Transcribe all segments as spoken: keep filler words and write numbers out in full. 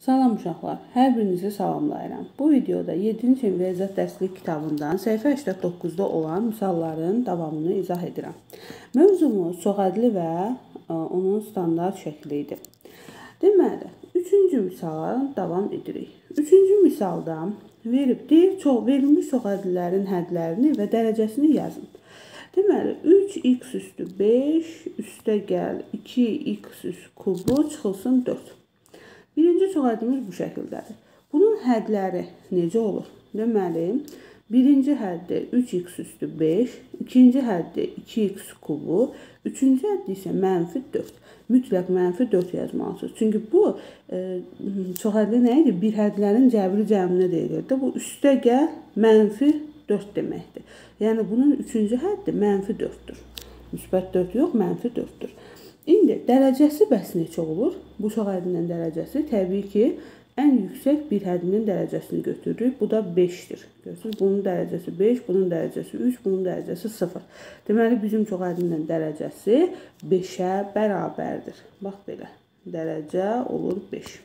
Salam uşaqlar, hər birinizi salamlayıram. Bu videoda yeddinci sinif riyaziyyat dərslik kitabından səhifə səksən doqquzda olan misalların davamını izah edirəm. Mövzumuz çoxədli və onun standart şəkli idi. Deməli, üçüncü misala davam edirik. Üçüncü misalda verib deyir, çox, verilmiş çoxədlilərin hədlərini və dərəcəsini yazın. Deməli, üç x üstü beş üstə gəl iki x üstü kubu çıxılsın dörd. Birinci çoxədimiz bu şəkildədir. Bunun hədləri necə olur? Deməli, birinci həddi üç x üstü beş, ikinci həddi iki x kubu, üçüncü həddi isə mənfi dörd. Mütləq mənfi dörd yazmalısınız. Çünki bu e, çoxədli nə idi? Bir hədlərin cəbri cəminə deyilirdi. Bu üstə gəl mənfi dörd deməkdir. Yəni, bunun üçüncü həddi mənfi dörddür. Müsbət dörd yox, mənfi dörddür. İndi dərəcəsi bəs neçə olur? Bu çoxədlinin dərəcəsi təbii ki, ən yüksək bir hədinin dərəcəsini götürürük. Bu da beşdir. Görürsünüz, bunun dərəcəsi beş, bunun dərəcəsi üç, bunun dərəcəsi sıfır. Deməli, bizim çoxədlinin dərəcəsi beşə bərabərdir. Bax belə, dərəcə olur beş.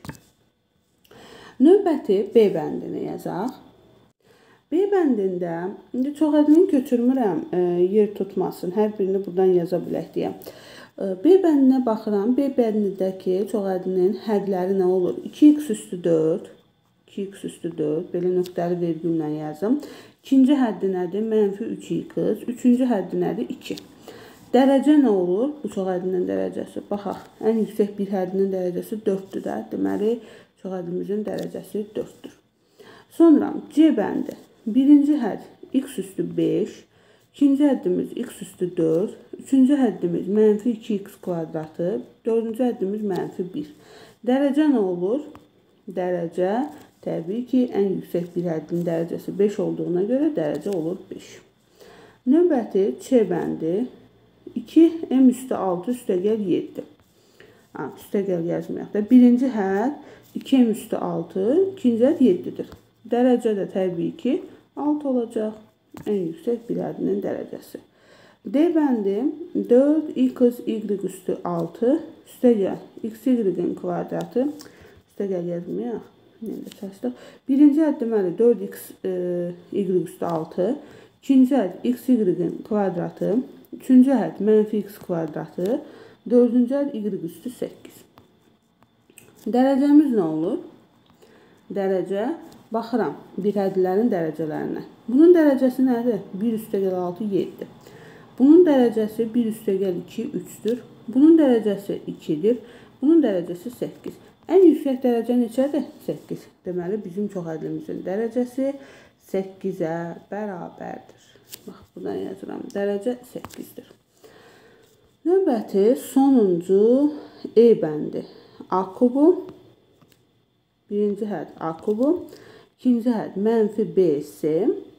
Növbəti B bəndini yazaq. B bəndində, indi çoxədlini köçürmürəm, e, yer tutmasın, hər birini buradan yaza bilək deyə. B bəndinə baxıram. B bəndindəki çoxədlinin hədləri nə olur? iki x üstü dörd. iki x üstü dörd. Belə nöqtəli vergüllə yazım. İkinci həddi nədir? Mənfi üç x. Üçüncü həddi nədir? iki. Dərəcə nə olur? Bu çoxədlinin dərəcəsi. Baxaq. Ən yüksək bir həddinin dərəcəsi dörddür də. Deməli, çoxədlimizin dərəcəsi dörddür. Sonra C bəndi. Birinci hədd x üstü beş. İkinci həddimiz x üstü dörd, üçüncü həddimiz mənfi iki x kvadratı, dördüncü həddimiz mənfi bir. Dərəcə nə olur? Dərəcə təbii ki, ən yüksək bir həddin dərəcəsi beş olduğuna görə dərəcə olur beş. Növbəti C bəndi iki m üstü altı üstə gəl yeddi. Ha, üstə gəl yazmayaq da. Birinci hədd iki m üstü altı, ikinci hədd yeddidir. Dərəcə də təbii ki, altı olacaq. Ən yüksək bir həddinin dərəcəsi. D bəndi dörd x y üstü altı üstə gəl x y-in kvadratı üstə gəl yazmayaq. Birinci hədd deməli dörd x y üstü altı, ikinci hədd x y-in kvadratı, üçüncü hədd mənfi x kvadratı, dördüncü hədd y üstü səkkiz. Dərəcəmiz nə olur? Dərəcə, baxıram bir hədlərin dərəcələrinə. Bunun dərəcəsi nədir? bir üstə gəl altı, yeddi. Bunun dərəcəsi bir üstə gəl iki, üçdür. Bunun dərəcəsi ikidir. Bunun dərəcəsi səkkiz. Ən yüksək dərəcə neçədir? səkkiz. Deməli, bizim çoxədlimizin dərəcəsi səkkizə bərabərdir. Bax, buradan yazıram. Dərəcə səkkizdir. Növbəti, sonuncu E bəndi. A kubu. Birinci hədd A kubu. İkinci hədd mənfi B S.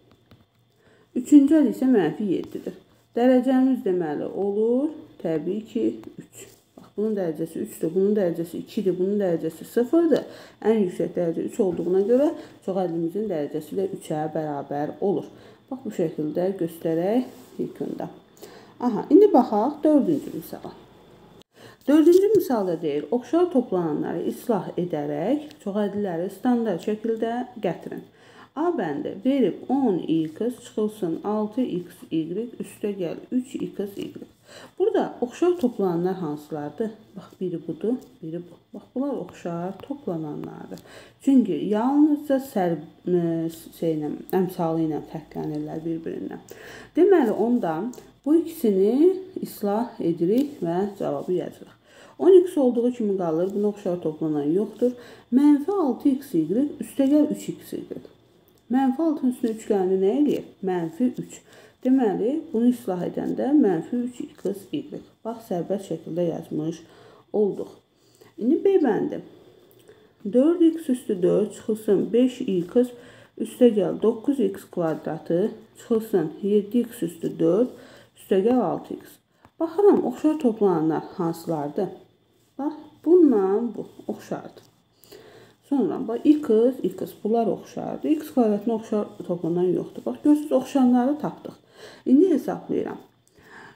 Üçüncü hədd isə mənfi yeddidir. Dərəcəmiz deməli olur, təbii ki, üç. Bax, bunun dərəcəsi üçdür, bunun dərəcəsi ikidir, bunun dərəcəsi sıfırdır. Ən yüksək dərəcə üç olduğuna görə çoxədlimizin dərəcəsi də üçə bərabər olur. Bax, bu şəkildə göstərək yekunda. Aha, indi baxaq dördüncü misala. Dördüncü misalda deyir, oxşar toplananları islah edərək çoxədliləri standart şəkildə gətirin. A bəndi verib on x çıxılsın altı x y üstə gəl üç x y. Burada oxşar toplananlar hansılardır? Bax, biri budur, biri bu. Bax, bunlar oxşar toplananlardır. Çünki yalnızca şeylə, əmsalı ilə fərqlənirlər bir-birindən. Deməli, ondan bu ikisini islah edirik və cavabı yazırıq. on x olduğu kimi qalır, buna oxşar toplanan yoxdur. Mənfi altı x y üstə gəl üç x y. Mənfi altının üstünə üç gələni nə eləyir? Mənfi üç. Deməli, bunu islah edəndə mənfi üç x y. Bax, sərbəst şəkildə yazmış olduq. İndi B bəndi. dörd x üstü dörd çıxılsın beş x üstə gəl doqquz x kvadratı çıxılsın yeddi x üstü dörd üstə gəl altı x. Baxıram, oxşar toplananlar hansılardır? Bax, bununla bu oxşardır. Sonra, bax, x, x, bunlar oxşardır. X kvadratına oxşar toplanan yoxdur. Bax, görürsünüz, oxşanları tapdıq. İndi hesablayıram.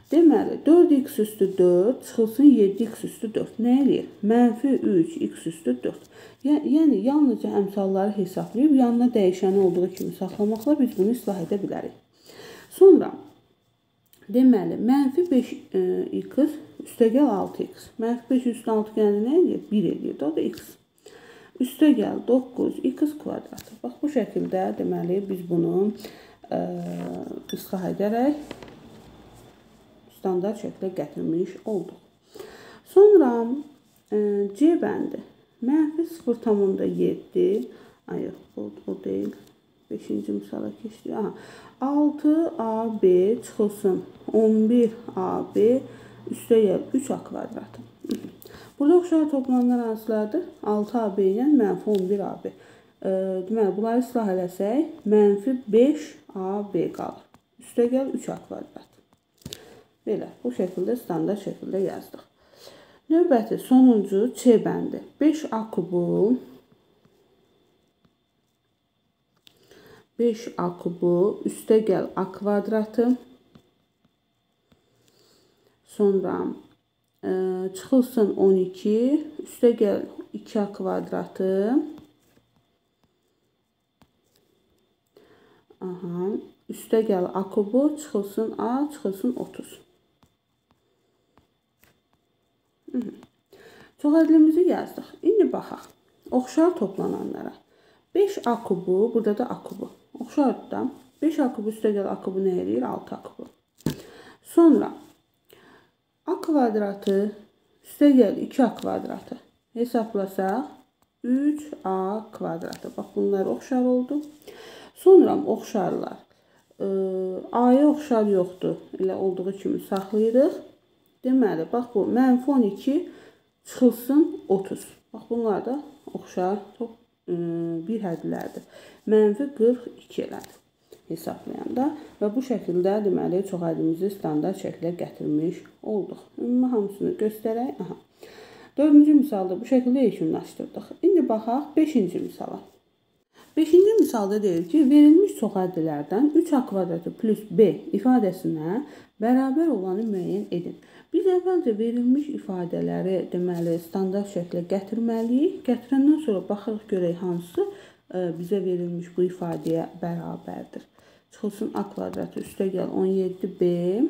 Deməli, dörd x üstü dörd çıxılsın yeddi x üstü dörd. Nə eləyir? Mənfi üç x üstü dörd. Yəni, yalnızca əmsalları hesablayıb, yanına dəyişəni olduğu kimi saxlamaqla biz bunu islah edə bilərik. Sonra, deməli, mənfi beş x üstəgəl altı x. Mənfi beş üstü altı gəldi nə eləyir? bir eləyir. O da x. Üstəgəl doqquz x kvadratı. Bax, bu şəkildə, deməli, biz bunu ə, islah edərək standart şəklə gətirmiş olduq. Sonra e, C bəndi. Mənfi sıfır tam yeddi. Ay, o, o deyil. beşinci misala keçdik. Aha. altı A B çıxılsın on bir A B üstəgəl üç A kvadratı. Burada oxşar toplananlar hansılardır? altı A B ilə mənfi on bir A B. E, deməli, bunları islah eləsək, mənfi beş A B qalır. Üstəgəl üç A kvadrat. Belə, bu şəkildə standart şəkildə yazdıq. Növbəti, sonuncu C bəndi. beş A kubu beş A kubu üstəgəl A kvadratı. Sonra e, çıxılsın on iki üstəgəl iki A kvadratı. Aha, üstəgəl A kubu çıxılsın A, çıxılsın otuz. Çoxədlimizi yazdıq. İndi baxaq. Oxşar toplananlara. beş A kubu, burada da A kubu. Oxşardır. beş A kubu üstəgəl A kubu nə eləyir? altı A kubu. Sonra A kvadratı üstəgəl iki A kvadratı hesablasaq üç A kvadratı. Bax, bunlar oxşar oldu. Sonra oxşarlar. A-ya oxşar yoxdur. Elə olduğu kimi saxlayırıq. Deməli, bax bu mənfi on iki çıxılsın otuz. Bax, bunlar da oxşar top bir hədlərdir. Mənfi qırx iki elədir hesablayanda və bu şəkildə deməli çoxhədimizi standart şəklə gətirmiş olduq. Ümumi hamısını göstərək. Aha. Dördüncü misalda bu şəkildə yekunlaşdırdıq. İndi baxaq beşinci misala. beşinci misalda deyir ki, verilmiş çoxhəddilərdən üç A kvadratı plus B ifadəsinə bərabər olanı müəyyən edin. Biz əvvəlcə verilmiş ifadələri deməli standart şəklə gətirməliyik. Gətirəndən sonra baxırıq görək hansı bizə verilmiş bu ifadəyə bərabərdir. Çıxılsın A kvadratı üstəgəl on yeddi B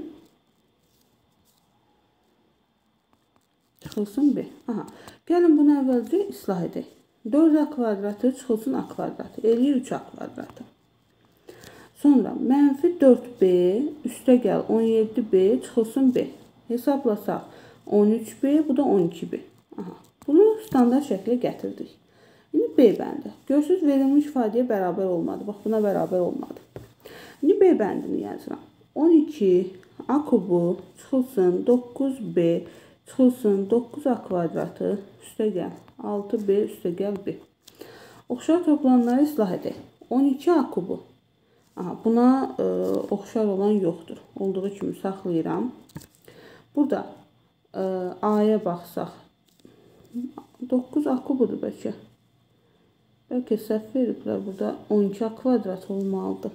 çıxılsın B. Aha. Gəlin bunu əvvəlcə islah edək. dörd A kvadratı çıxılsın A kvadratı. Eləyir üç A kvadratı. Sonra mənfi dörd B üstəgəl on yeddi B çıxılsın B. Hesablasaq on üç B, bu da on iki B. Aha. Bunu standart şəklə gətirdik. İndi B bəndi. Görürsünüz, verilmiş ifadəyə bərabər olmadı. Bax, buna bərabər olmadı. İndi B bəndini yazıram. on iki A kubu çıxılsın doqquz B çıxılsın doqquz A kvadratı üstəgəl altı B üstəgəl B. Oxşar toplananları islah edək. on iki A kubu. Aha, buna e, oxşar olan yoxdur. Olduğu kimi saxlayıram. Burada e, A-ya baxsaq. doqquz A kubudur bəlkə. Bəlkə səhv veriblər. Burada on iki A kvadrat olmalıdır.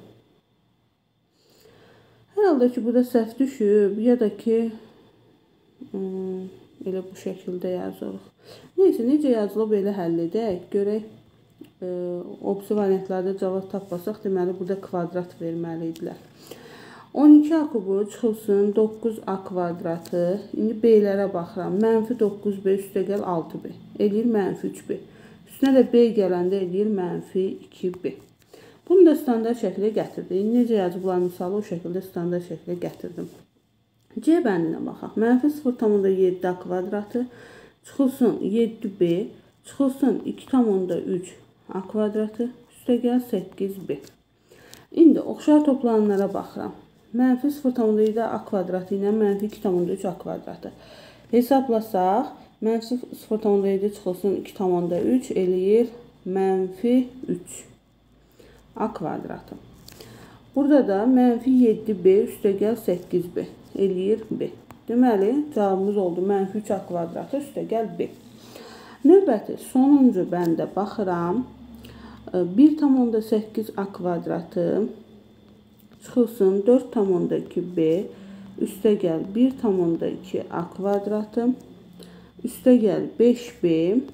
Hər halda ki, burada səhv düşüb. Ya da ki hmm, elə bu şəkildə yazırıq. Neyse, necə yazılıb elə həll edək. Görək, e, opsi variantlarda cavab tapmasaq, deməli, burada kvadrat verməli idilər. on iki A kubu çıxılsın doqquz A kvadratı. İndi B-lərə baxıram. Mənfi doqquz B üstəgəl altı B. Eləyir mənfi üç B. Üstünə də B gələndə eləyir mənfi iki B. Bunu da standart şəklə gətirdik. Necə yazıblar misalı o şəkildə standart şəklə gətirdim. C bəndinə baxaq. Mənfi sıfır tam yeddi A kvadratı çıxılsın yeddi B çıxılsın iki tam üç A kvadratı üstəgəl səkkiz B. İndi oxşar toplananlara baxıram. Mənfi sıfır tam yeddi A kvadratı ilə mənfi iki tam üç A kvadratı hesablasaq, mənfi sıfır tam yeddi çıxılsın iki tam üç eləyir mənfi üç A kvadratı. Burada da mənfi yeddi B üstəgəl səkkiz B eləyir B. Deməli, cavabımız oldu mənfi üç A kvadratı üstəgəl B. Növbəti, sonuncu bəndə baxıram. bir tam səkkiz A kvadratı çıxılsın dörd tam iki B üstəgəl bir tam onda iki a kvadratı, üstəgəl beş b,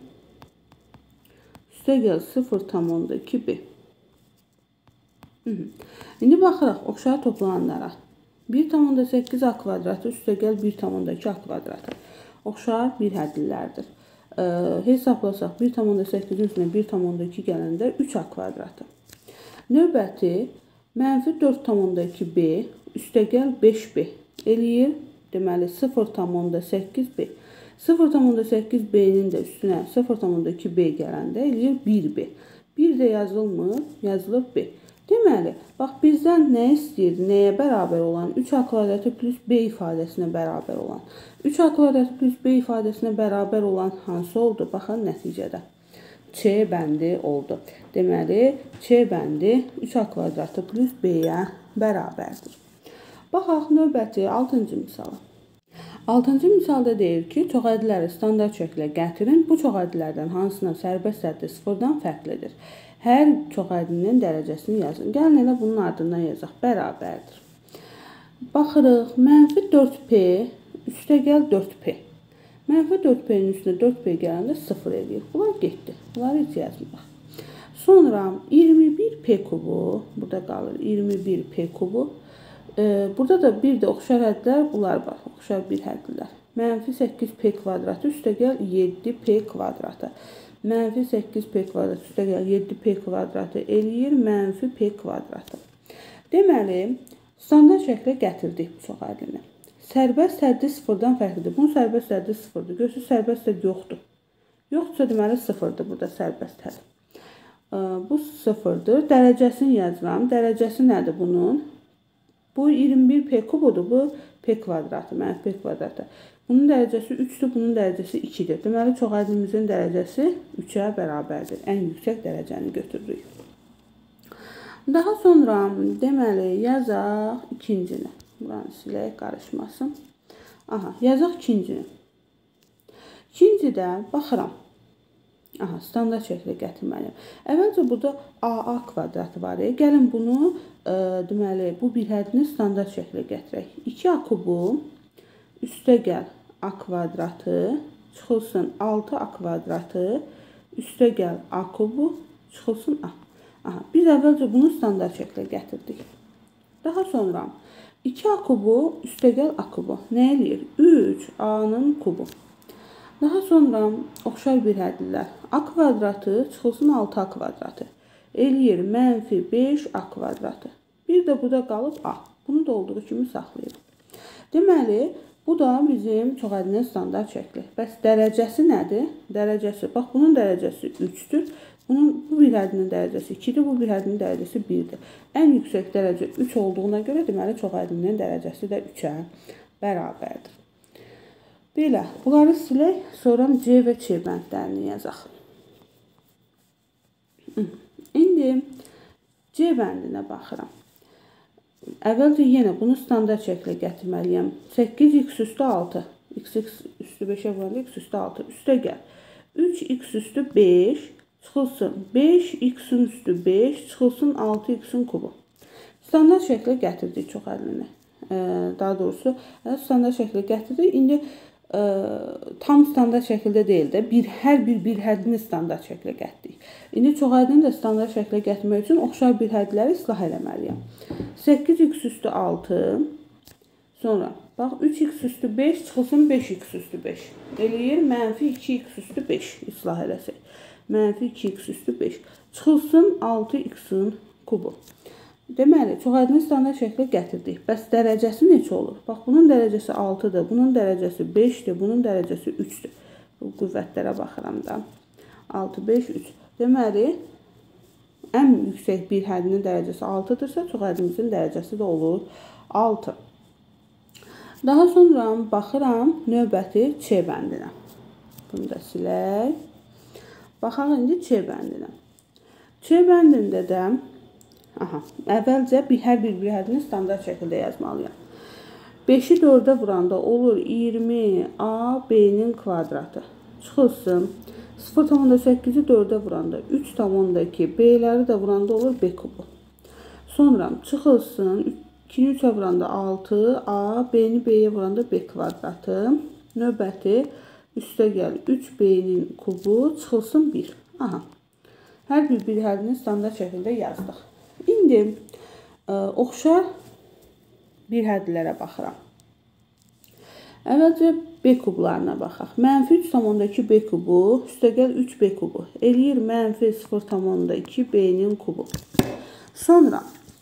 üstəgəl sıfır tam onda iki b. İndi baxıraq oxşar toplananlara. bir tam onda səkkiz a kvadratı üstəgəl bir tam onda iki a kvadratı. Oxşar bir hədlilərdir. E, hesablasaq bir tam onda səkkizin üstünə bir tam onda iki gələndə üç a kvadratı. Növbəti mənfi dörd tam onda iki b üstəgəl beş b eləyir. Deməli sıfır tam onda səkkiz b. sıfır tam onda səkkiz b-nin də üstünə sıfır tam onda iki b gələndə eləyir bir b. bir də yazılmır, yazılır b. Deməli, bax bizdən nə istəyirdi? Nəyə bərabər olan? üç a kvadratı plus b ifadəsinə bərabər olan. üç a kvadratı plus b ifadəsinə bərabər olan hansı oldu? Baxın nəticədə. Ç bəndi oldu. Deməli, Ç bəndi üç a kvadratı plus b-yə bərabərdir. Baxaq növbəti altıncı misala. altıncı misalda deyir ki, çoxəddiləri standart şəklə gətirin. Bu çoxəddilərdən hansına sərbəst səddi sıfırdan fərqlidir? Hər çoxəddinin dərəcəsini yazın. Gəlin elə bunun ardından yazaq. Bərabərdir. Baxırıq. Mənfi dörd p üstəgəl dörd p. Mənfi dörd p-nin üstünə dörd p gələndə sıfır eləyir. Bunlar getdi. Bunları heç yazmırıq. Sonra iyirmi bir p kubu. Burada qalır. iyirmi bir p kubu. Ee, burada da bir də oxşar həddlər bunlar var. Oxşar bir həddlər. Mənfi səkkiz p kvadratı üstəgəl yeddi p kvadratı. Mənfi səkkiz p kvadratı üstəgəl yeddi p kvadratı eləyir mənfi p kvadratı. Deməli, standart şəklə gətirdik bu çoxəddini. Sərbəst həddi sıfırdan fərqlidir. Bunun sərbəst həddi sıfırdır. Görürsünüz, sərbəst hədd yoxdur. Yoxdursa deməli sıfırdır burada sərbəst hədd. Bu sıfırdır. Dərəcəsini yazıram. Dərəcəsi nədir bunun? Bu iyirmi bir p kubudur. Bu p kvadratı, mənfi p kvadratı. Bunun dərəcəsi üçdür, bunun dərəcəsi ikidir. Deməli, çoxəddimizin dərəcəsi üçə bərabərdir. Ən yüksək dərəcəni götürürük. Daha sonra deməli, yazaq ikincini. Buranı silək, qarışmasın. Aha, yazaq ikincini. İkincidə baxıram. Aha, standart şəklə gətirməliyəm. Əvvəlcə burada a a kvadratı var. Gəlin bunu, e, deməli, bu bir həddini standart şəklə gətirək. iki a kubu üstəgəl a kvadratı çıxılsın altı a kvadratı üstəgəl a kubu çıxılsın a. Aha, biz əvvəlcə bunu standart şəklə gətirdik. Daha sonra iki a kubu üstəgəl a kubu nə eləyir? üç a-nın kubu. Daha sonra oxşar bir həddlər. A kvadratı çıxılsın altı a kvadratı eləyir mənfi beş a kvadratı. Bir də burada qalıb a. Bunu da olduğu kimi saxlayırıq. Deməli, bu da bizim çoxəddinin standart şəkli. Bəs dərəcəsi nədir? Dərəcəsi, bax bunun dərəcəsi üçdür. Bunun, bu bir həddinin dərəcəsi ikidir, bu bir həddinin dərəcəsi birdir. Ən yüksək dərəcə üç olduğuna görə deməli çoxəddinin dərəcəsi də üçə bərabərdir. Belə, bunları silək, sonra C və Ç bəndlərini yazaq. İndi C bəndinə baxıram. Əvvəlcə yenə bunu standart şəklə gətirməliyəm. səkkiz x üstü altı. X üstü beşə vuranda x üstü altı. Üstəgəl. üç x üstü beş çıxılsın. beş x-in üstü beş çıxılsın altı x-in kubu. Standart şəklə gətirdik çoxəddini. Daha doğrusu standart şəklə gətirdik. İndi ə, tam standart şəkildə deyil də, bir, hər bir bir həddini standart şəklə gətirdik. İndi çoxəddini də standart şəklə gətirmək üçün oxşar bir həddləri islah eləməliyəm. səkkiz x üstü altı, sonra bax üç x üstü beş çıxılsın beş x üstü beş. Eləyir mənfi iki x üstü beş islah eləsək. Mənfi iki x üstü beş çıxılsın altı x-in kubu. Deməli, çoxəddini standart şəklə gətirdik. Bəs dərəcəsi neçə olur? Bax, bunun dərəcəsi altıdır, bunun dərəcəsi beşdir, bunun dərəcəsi üçdür. Bu qüvvətlərə baxıram da. altı, beş, üç. Deməli, ən yüksək bir həddinin dərəcəsi altıdırsa, çoxəddimizin dərəcəsi də olur altı. Daha sonra baxıram növbəti Ç bəndinə. Bunu da silək. Baxaq indi Ç bəndinə. Ç bəndində də aha, əvvəlcə bir hər bir bir həddini standart şəkildə yazmalıyam. beşi dördə vuranda olur iyirmi a b-nin kvadratı. Çıxılsın. sıfır tam onda səkkizi dördə vuranda üç tam onda iki, b-ləri də vuranda olur b kubu. Sonra çıxılsın ikini üçə vuranda altı, A, B-ni B-yə vuranda B kvadratı. Növbəti üstə gəl üç B-nin kubu çıxılsın bir. Aha. Hər bir bir həddini standart şəkildə yazdıq. İndi ə, oxşar bir həddlərə baxıram. Əvvəlcə B kublarına baxaq. Mənfi üç tam onda iki B kubu, üstə gəl üç B kubu. Eləyir mənfi sıfır tam onda iki B-nin kubu. Sonra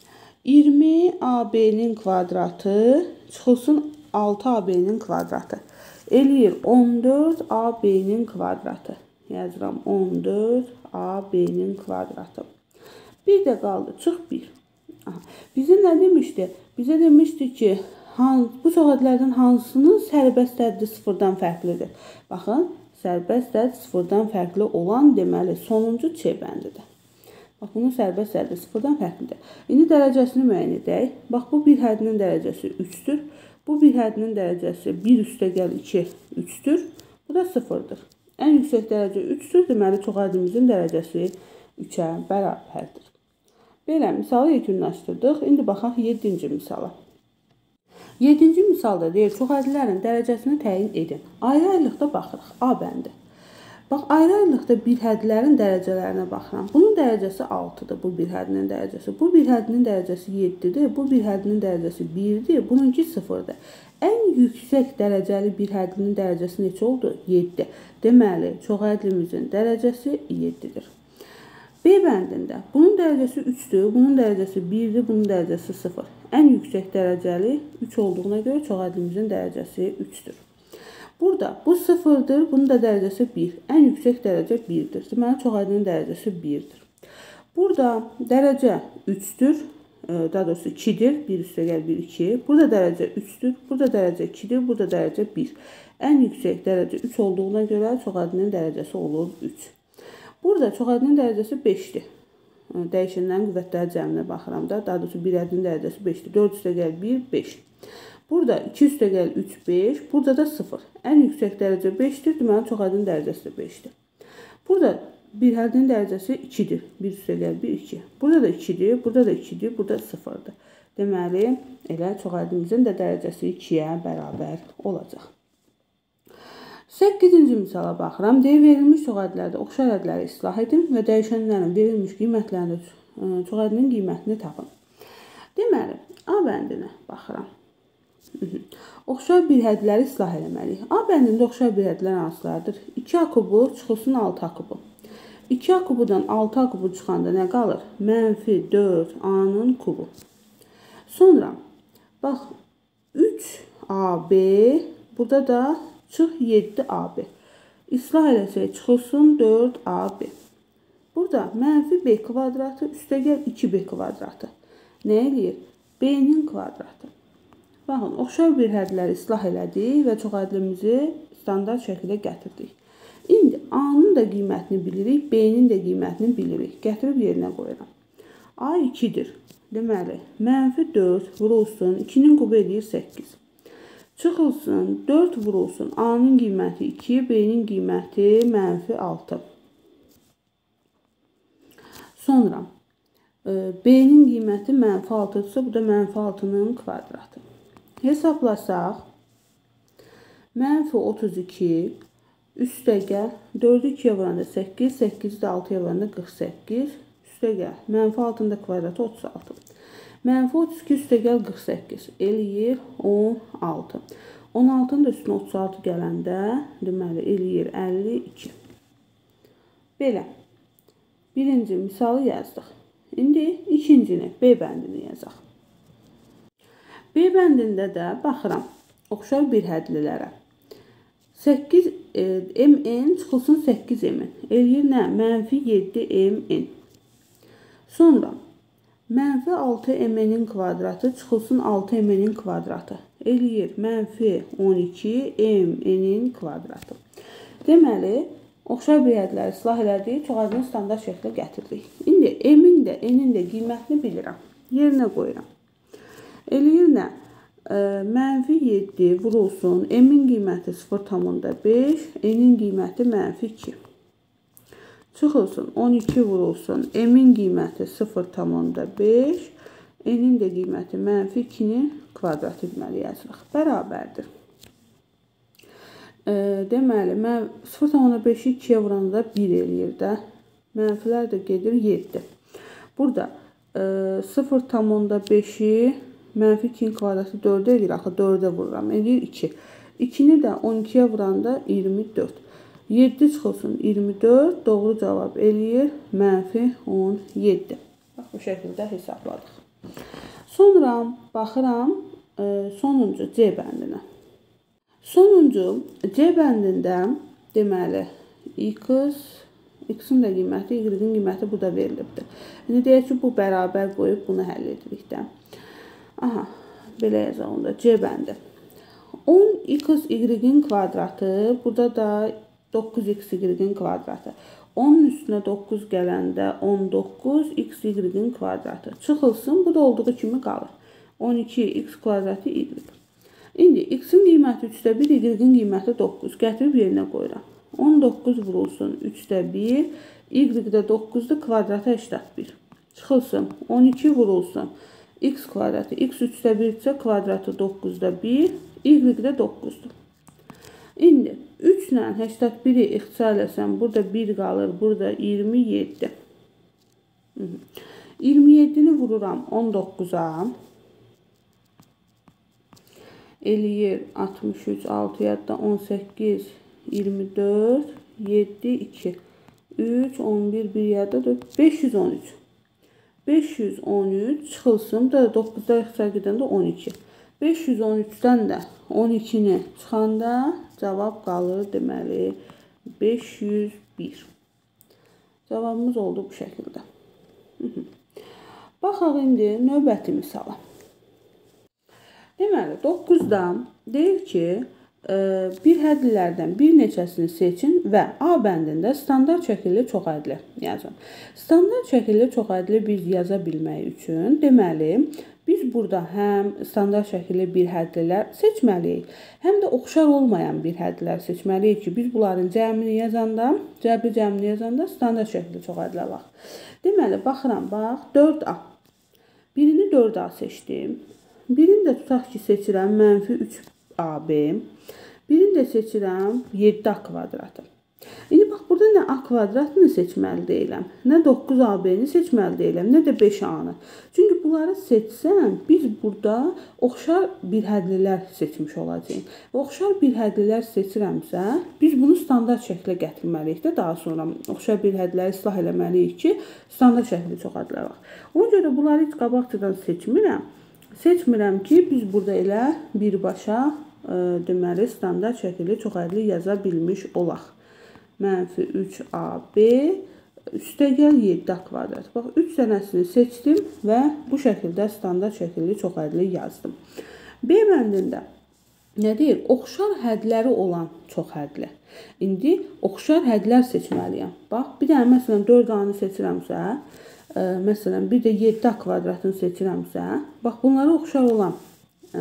iyirmi A B-nin kvadratı çıxılsın altı A B-nin kvadratı. Eləyir on dörd A B-nin kvadratı. Yazıram on dörd A B-nin kvadratı. Bir də qaldı. Çıx bir. Aha. Bizə nə demişdi? Bizə demişdi ki, bu səhədlərdən hansının sərbəst həddi sıfırdan fərqlidir? Baxın, sərbəst hədd sıfırdan fərqli olan deməli sonuncu C bəndidir. Bax, bunun sərbəst həddi sıfırdan fərqlidir. İndi dərəcəsini müəyyən edək. Bax, bu bir həddinin dərəcəsi üçdür. Bu bir həddinin dərəcəsi bir üstə gəl iki üçdür. Bu da sıfırdır. Ən yüksək dərəcə üçdür. Deməli, çox həddimizin dərəcəsi üçə bərabərdir. Belə, misalı yekunlaşdırdıq. İndi baxaq yeddinci misala. yeddinci misalda deyir, çox həddlərin dərəcəsini təyin edin. Ayrı-ayrılıqda baxırıq. A bəndi. Bax, ayrı-ayrılıqda bir həddlərin dərəcələrinə baxıram. Bunun dərəcəsi altıdır, bu bir həddinin dərəcəsi. Bu bir həddinin dərəcəsi yeddidir, bu bir həddinin dərəcəsi birdir, bununki sıfırdır. Ən yüksək dərəcəli bir həddinin dərəcəsi neçə oldu? yeddi. Deməli, çox həddimizin dərəcəsi yeddidir. B bəndində bunun dərəcəsi üçdür, bunun dərəcəsi birdir, bunun dərəcəsi sıfır. Ən yüksək dərəcəli üç olduğuna görə çox həddimizin dərəcəsi üçdür. Burada bu sıfırdır, bunun da dərəcəsi bir. Ən yüksək dərəcə birdir. Deməli, çox həddinin dərəcəsi birdir. Burada dərəcə üçdür, daha doğrusu ikidir. bir üstə gəl bir, iki. Burada dərəcə üçdür, burada dərəcə ikidir, burada dərəcə bir. Ən yüksək dərəcə üç olduğuna görə çox həddinin dərəcəsi olur üç. Burada çox həddinin dərəcəsi beşdir. Dəyişənlərin qüvvətləri cəminə baxıram da. Daha doğrusu bir həddinin dərəcəsi beşdir. dörd üstə gəl bir, beş. Burada iki üstə gəl üç, beş. Burada da sıfır. Ən yüksək dərəcə beşdir. Deməli, çox həddinin dərəcəsi də beşdir. Burada bir həddinin dərəcəsi ikidir. bir üstə gəl bir, iki. Burada da ikidir. Burada da ikidir. Burada sıfırdır. Deməli, elə çox həddimizin də dərəcəsi ikiyə bərabər olacaq. səkkizinci misala baxıram. Deyir, verilmiş çox həddlərdə oxşar həddləri islah edin və dəyişənlərin verilmiş qiymətlərində çox həddinin qiymətini tapın. Deməli, A bəndinə baxıram. Oxşar bir həddləri islah eləməliyik. A bəndində oxşar bir həddlər hansılardır? iki A kubu çıxılsın altı A kubu. iki A kubudan altı A kubu çıxanda nə qalır? Mənfi dörd A-nın kubu. Sonra, bax, üç A B, burada da çıx yeddi A B. İslah eləsək, çıxılsın dörd A B. Burada mənfi B kvadratı, üstə gəl iki B kvadratı. Nə eləyir? B-nin kvadratı. Baxın, oxşar bir həddləri islah elədik və çox həddimizi standart şəkildə gətirdik. İndi A-nın da qiymətini bilirik, B-nin də qiymətini bilirik. Gətirib yerinə qoyuram. A ikidir. Deməli, mənfi dörd vurulsun, ikinin kubu edir səkkiz. Çıxılsın, dörd vurulsun, A-nın qiyməti iki, B-nin qiyməti mənfi altı. Sonra, B-nin qiyməti mənfi altıdırsa, bu da mənfi altının kvadratı. Hesablasaq, mənfi otuz iki, üstə gəl, dördü ikiyə vuranda səkkiz, səkkizi də altıya vuranda qırx səkkiz, üstə gəl, mənfi altının da kvadratı otuz altı. Mənfi otuz iki üstə gəl qırx səkkiz, eləyir on altı. on altının da üstünə otuz altı gələndə, deməli, eləyir əlli iki. Belə, birinci misalı yazdıq. İndi ikincini, B bəndini yazaq. B bəndində də baxıram, oxşar bir həddlilərə. səkkiz M N çıxılsın səkkiz M N. Eləyir nə? Mənfi yeddi M N. Sonra, mənfi altı M N'in kvadratı çıxılsın altı M N'in kvadratı. Eləyir mənfi on iki M N'in kvadratı. Deməli, oxşar bir həddləri islah elədik, çox həddini standart şəklə gətirdik. İndi M-in də, N-in də qiymətini bilirəm. Yerinə qoyuram. Eləyir nə? Mənfi yeddi vurulsun, M-in qiyməti sıfır tam onda beş, N-in qiyməti mənfi iki. Çıxılsın, on iki vurulsun, M-in qiyməti sıfır tam onda beş, N-in də qiyməti mənfi ikinin kvadratı deməli yazırıq. Bərabərdir. E, deməli, mən sıfır tam beşi ikiyə vuranda bir eləyir də. Mənfilər də gedir yeddi. Burada e, sıfır tam beşi mənfi ikinin kvadratı dördə eləyir. Axı dördə vururam. Eləyir iki. ikini də on ikiyə vuranda iyirmi dörd. yeddi çıxılsın iyirmi dörd. Doğru cavab eləyir mənfi on yeddi. Bax, bu şəkildə hesabladıq. Sonra baxıram e, sonuncu C bəndinə. Sonuncu C bəndində deməli x, x-in də qiyməti, y-in qiyməti burada verilibdir. İndi deyək ki, bu bərabər qoyub bunu həll edirik də. Aha, belə yazaq onda C bəndi. on x y-in kvadratı, burada da doqquz x y-in kvadratı. onun üstünə doqquz gələndə on doqquz x y-in kvadratı. Çıxılsın, bu da olduğu kimi qalır. on iki x kvadratı y. İndi x-in qiyməti üçdə bir, y-in qiyməti doqquz. Gətirib yerinə qoyuram. on doqquz vurulsun üçdə bir, y də doqquzdur, kvadratı səksən bir. Çıxılsın, on iki vurulsun x kvadratı. X üçdə birdirsə, kvadratı doqquzda bir, y də doqquzdur. İndi üç ilə səksən biri ixtisar eləsəm, burada bir qalır, burada iyirmi yeddi. iyirmi yeddini vururam on doqquza. Eləyir altmış üç, altıya da on səkkiz, iyirmi dörd, yeddi, iki, üç, on bir, bir yada dörd, beş yüz on üç. beş yüz on üç çıxılsın, burada doqquzda ixtisar gedəndə on iki. beş yüz on üçdən də on ikini çıxanda cavab qalır deməli beş yüz bir. Cavabımız oldu bu şəkildə. Baxaq indi növbəti misala. Deməli doqquzda deyir ki, bir hədlilərdən bir neçəsini seçin və A bəndində standart şəkilli çoxhədli yazın. Standart şəkilli çoxhədli biz yaza bilmək üçün deməli biz burada həm standart şəkilli bir hədlilər seçməliyik, həm də oxşar olmayan bir hədlilər seçməliyik ki, biz bunların cəmini yazanda, cəbri cəmini yazanda standart şəkilli çoxhədlə bax. Deməli, baxıram, bax, dörd A. Birini dörd A seçdim. Birini də tutaq ki, seçirəm mənfi üç A B. Birini də seçirəm yeddi A kvadratı. İndi bax, burada nə A kvadratını seçməli deyiləm, nə doqquz A B-ni seçməli deyiləm, nə də beş A-nı. Çünki bunları seçsəm, biz burada oxşar bir hədlilər seçmiş olacağıq. Və oxşar bir hədlilər seçirəmsə, biz bunu standart şəklə gətirməliyik də daha sonra. Oxşar bir hədləri islah eləməliyik ki, standart şəkli çoxhədlər var. Ona görə bunları heç qabaqcadan seçmirəm. Seçmirəm ki, biz burada elə birbaşa e, deməli standart şəkilli çoxhədli yaza bilmiş olaq. Mənfi üç A B üstəgəl yeddi A kvadrat. Bax, üç dənəsini seçdim və bu şəkildə standart şəkilli çoxhədli yazdım. B bəndində nə deyir? Oxşar hədləri olan çoxhədli. İndi oxşar hədlər seçməliyəm. Bax, bir dənə məsələn dörd A-nı seçirəmsə, ə, məsələn bir də yeddi A kvadratını seçirəmsə, bax, bunlara oxşar olan ə,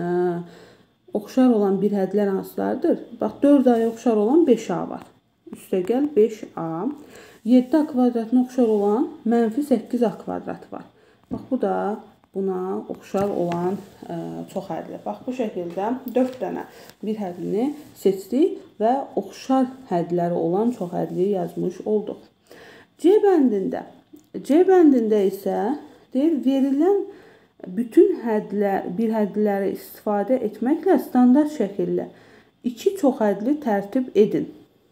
oxşar olan bir hədlər hansılardır? Bax, dörd A-ya oxşar olan beş A var. Üstəgəl beş A. yeddi A kvadratına oxşar olan mənfi səkkiz A kvadrat var. Bax, bu da buna oxşar olan ə, çoxhədli. Bax, bu şəkildə dörd dənə bir hədlini seçdik və oxşar hədləri olan çoxhədli yazmış olduq. C bəndində, C bəndində isə deyir, verilən bütün hədlər, bir hədləri istifadə etməklə standart şəkildə iki çoxhədli tərtib edin.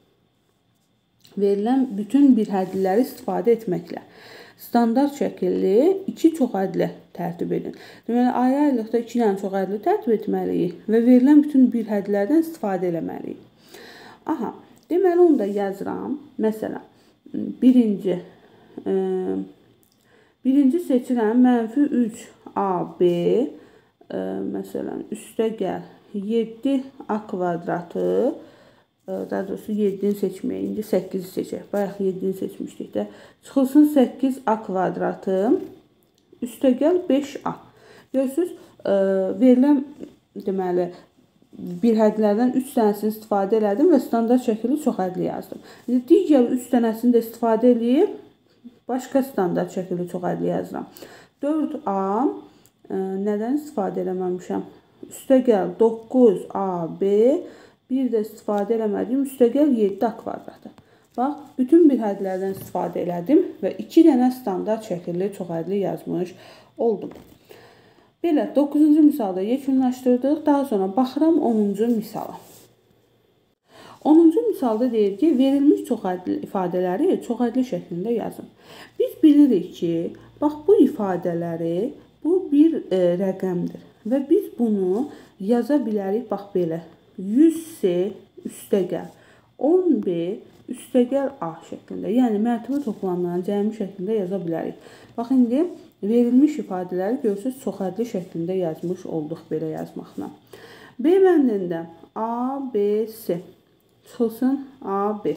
Verilən bütün bir hədliləri istifadə etməklə standart şəkilli iki çoxhədli tərtib edin. Deməli, ayrı-ayrılıqda iki dənə çoxhədli tərtib etməliyik və verilən bütün bir hədlərdən istifadə etməliyik. Aha, deməli, onu da yazıram. Məsələn, birinci, e, birinci seçirəm mənfi üç A B, e, məsələn, üstəgəl yeddi A kvadratı, daha doğrusu yeddini seçməyək, indi səkkizi seçək. Bayaq yeddini seçmişdik də. Çıxılsın səkkiz A kvadratı, üstəgəl beş A. Görürsünüz, verilən deməli bir hədlərdən üç dənəsini istifadə elədim və standart şəkilli çoxhədli yazdım. İndi digər üç dənəsini də istifadə edib başqa standart şəkilli çoxhədli yazıram. dörd A nədən istifadə eləməmişəm? Üstəgəl doqquz A B, bir də istifadə eləmədiyim üstəgəl yeddi A kvadratı. Bax, bütün bir hədlərdən istifadə elədim və iki dənə standart şəkilli çoxhədli yazmış oldum. Belə, doqquzuncu misalda yekunlaşdırdıq. Daha sonra baxıram onuncu misala. onuncu misalda deyir ki, verilmiş çoxhədli ifadələri çoxhədli şəklində yazın. Biz bilirik ki, bax bu ifadələri, bu bir e, rəqəmdir və biz bunu yaza bilərik, bax belə. yüz C üstəgəl on B üstəgəl A şəklində, yəni mərtəbə toplamlarının cəmi şəklində yaza bilərik. Bax, indi verilmiş ifadələri görürsünüz, çoxhədli şəklində yazmış olduq belə yazmaqla. B bəndində A, B, C çıxılsın A, B.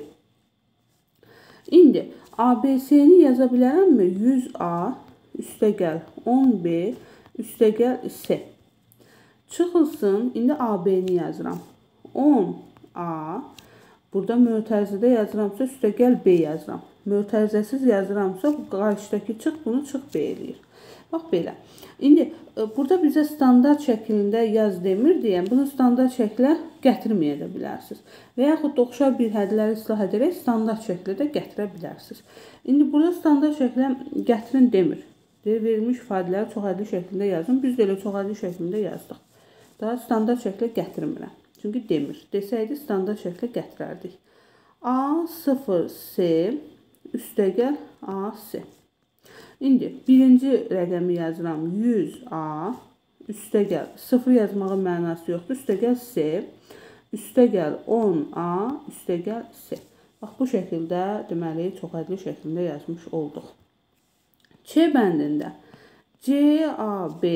İndi A, B, C-ni yaza bilərəmmi? yüz A üstəgəl on B üstəgəl C. Çıxılsın, indi A, B-ni yazıram. on A, burada mötərizədə yazıramsa üstəgəl B yazıram. Mötərizəsiz yazıramsa bu qarşıdakı çıx, bunu çıx B eləyir. Bax belə. İndi burada bizə standart şəklində yaz demir deyən, bunu standart şəklə gətirməyə də bilərsiniz. Və yaxud da oxşar bir hədləri islah edərək standart şəklə də gətirə bilərsiniz. İndi burada standart şəklə gətirin demir. Deyir, verilmiş ifadələri çoxhədli şəklində yazın. Biz də elə çoxhədli şəklində yazdıq. Daha standart şəklə gətirmirəm. Çünki demir. Desəydi standart şəklə gətirərdik. A sıfır C üstəgəl A C. İndi birinci rəqəmi yazıram. yüz A üstəgəl sıfır yazmağın mənası yoxdur. Üstəgəl C üstəgəl on A üstəgəl C. Bax, bu şəkildə deməli çoxhədli şəklində yazmış olduq. C bəndində C A B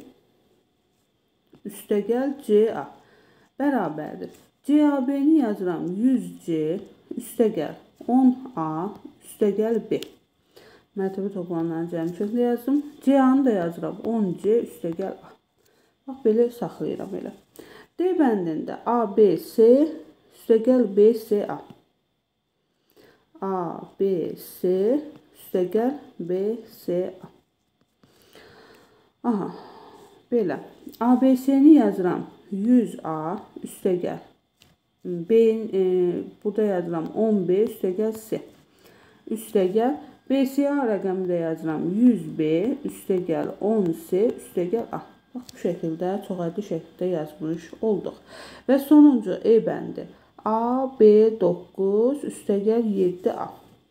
üstəgəl C A bərabərdir. C A B-ni yazıram. yüz C üstəgəl on A üstəgəl B. Mərtəbə toplamlarını cəmi şəkildə yazdım. C A-nı da yazıram. on C üstəgəl A. Bax, belə saxlayıram elə. D bəndində A, B, C üstəgəl B, C, A. A, B, C üstəgəl B, C, A. Aha, belə. A, B, C-ni yazıram. yüz A üstəgəl B, e, burada yazıram on B üstəgəl C. Üstəgəl B C A rəqəmi də yazıram. yüz B üstəgəl on C üstəgəl A. Bax, bu şəkildə çoxhədli şəkildə yazmış olduq. Və sonuncu E bəndi. A, B doqquz üstəgəl yeddi A.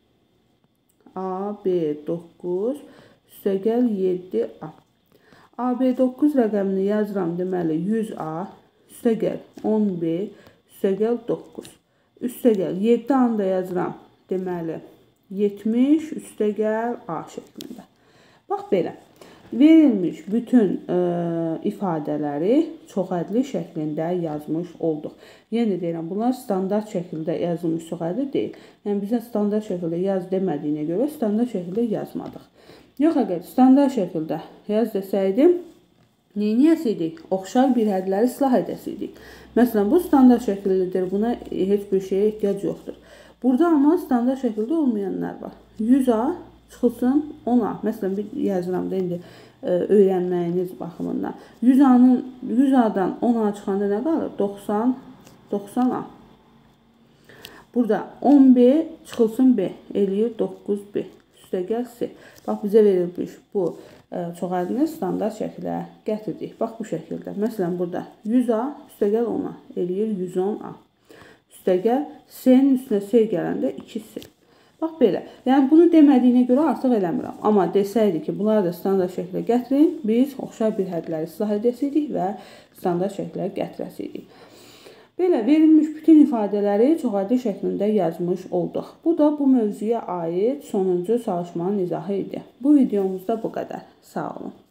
A, B doqquz üstəgəl yeddi A. A, B doqquz rəqəmini yazıram. Deməli, yüz A üstəgəl on B üstəgəl doqquz. Üstəgəl yeddi A-nı da yazıram. Deməli, yetmiş üstəgəl A şəklində. Bax, belə. Verilmiş bütün e, ifadələri çoxhədli şəklində yazmış olduq. Yenə deyirəm, bunlar standart şəkildə yazılmış çoxhədli deyil. Yəni, bizə standart şəkildə yaz demədiyinə görə standart şəkildə yazmadıq. Yox, əgər standart şəkildə yaz desəydim, neyniyəsiydik? Oxşar bir hədləri islah edəsiydik. Məsələn, bu standart şəkillidir. Buna heç bir şeyə ehtiyac yoxdur. Burada amma standart şəkildə olmayanlar var. yüz A çıxılsın on A. Məsələn, bir yazıram da indi e, öyrənməyiniz baxımından. yüz A-nın yüz A-dan on A çıxanda nə qalır? doxsan, doxsan A. Burada on B çıxılsın B. Eləyir doqquz B. Üstəgəl C. Bax, bizə verilmiş bu e, çoxhədli standart şəklə gətirdik. Bax, bu şəkildə. Məsələn, burada yüz A üstəgəl on A. Eləyir yüz on A. Üstəgəl C-nin üstünə C gələndə iki C. Bax, belə. Yəni, bunu demədiyinə görə artıq eləmirəm. Amma desəydi ki, bunları da standart şəklə gətirin, biz oxşar bir hədləri islah edəsiydik və standart şəklə gətirəsiydik. Belə, verilmiş bütün ifadələri çoxhədli şəklində yazmış olduq. Bu da bu mövzuya aid sonuncu çalışmanın izahı idi. Bu videomuzda bu qədər. Sağ olun.